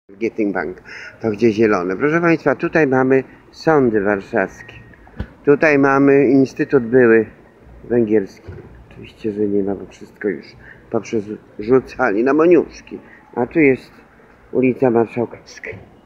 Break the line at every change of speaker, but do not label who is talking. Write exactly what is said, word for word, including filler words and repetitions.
Bank, to gdzie zielone. Proszę Państwa, tutaj mamy sądy warszawskie. Tutaj mamy Instytut Były Węgierski. Oczywiście, że nie ma, bo wszystko już poprzez rzucali na Moniuszki. A tu jest ulica Marszałkowska.